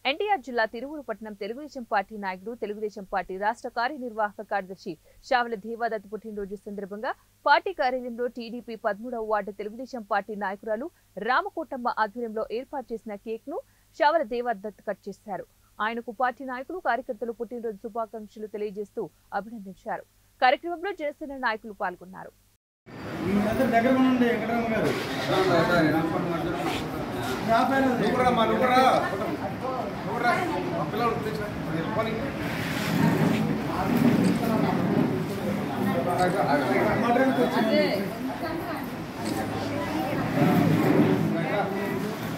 ఎన్టీఆర్ జిల్లా తిరువురు పట్టణం తెలుగుదేశం పార్టీ నాయకుడు తెలుగుదేశం పార్టీ రాష్ట్ర కార్యనిర్వాహక కార్యదర్శి షావల దేవాదత్ పుట్టినరోజు సందర్భంగా పార్టీ కార్యాలయంలో టీడీపీ 13వ వార్డు తెలుగుదేశం పార్టీ నాయకురాలు రామకోటమ్మ ఆధ్వర్యంలో ఏర్పాటు చేసిన కేక్ ను షావల దేవాదత్ కట్ చేశారు. ఆయనకు పార్టీ నాయకులు కార్యకర్తలు పుట్టినరోజు శుభాకాంక్షలు తెలియజేస్తూ అభినందించారు. కార్యక్రమంలో జనసేన నాయకులు పాల్గొన్నారు. మటన్